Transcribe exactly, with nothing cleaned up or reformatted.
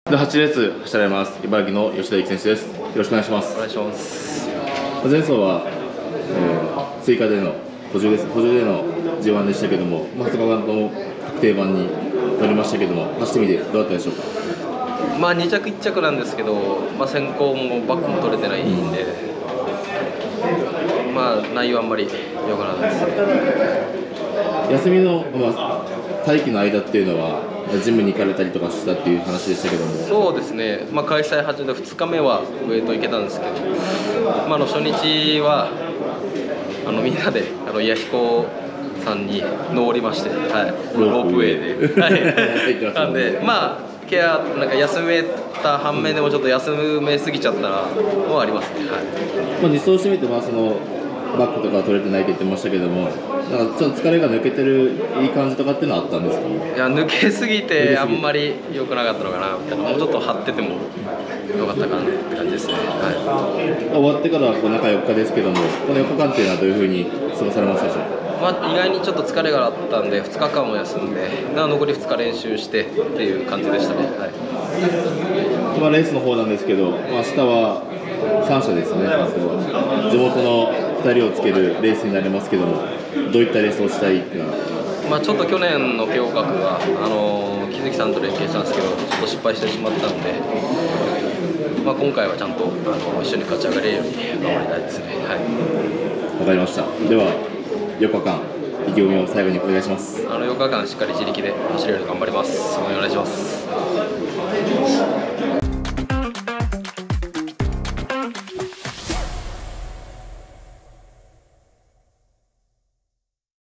ではちレース走られます茨城の吉田育選手です。よろしくお願いします。 お願いします。 前走は、えー、追加での補充です補充での ジーワン でしたけども、まあ、はつかかんとも確定版に乗りましたけども、走ってみてどうだったでしょうか。 まあに着いっ着なんですけど、まあ、先行もバックも取れてないんで、まあ内容あんまり良くなかったです。 休みの、まあ、待機の間っていうのはジムに行かれたりとかしたっていう話でしたけども。 そうですね、まあ、開催始めてふつかめはウエイト行けたんですけど、まあ、あの初日はあのみんなであの弥彦さんに乗りまして、はい、ロープウェイで、はい、なんでまあケアなんか休めた反面でもちょっと休めすぎちゃったらもありますね。はい、 まあ、に走してみて、まあ、そのバックとかは取れてないって言ってましたけども、なんかちょっと疲れが抜けてるいい感じとかっていうのはあったんですか。 いや抜けすぎてあんまり良くなかったのかなみたいな、もうちょっと張ってても良かったかなって感じですね。はい、 終わってからはこう中よっかですけども、このよっかかんっていうのはどういうふうに過ごされましたでしょうか。 まあ、意外にちょっと疲れがあったんでふつかかんも休んで、残りふつか練習してっていう感じでしたね。はい、 まあ、レースの方なんですけど、まあ、明日はさんしゃですね。地元のふたりをつけるレースになりますけども、どういったレースをしたいっていうのは。 まあ、ちょっと去年の強化が、あの木月さんと連携したんですけど、ちょっと失敗してしまったので、まあ、今回はちゃんとあの一緒に勝ち上がれるように頑張りたいですね。はい、 わかりました。ではよっかかん意気込みを最後にお願いします。 あのよっかかんしっかり自力で走れるように頑張ります。お願いします。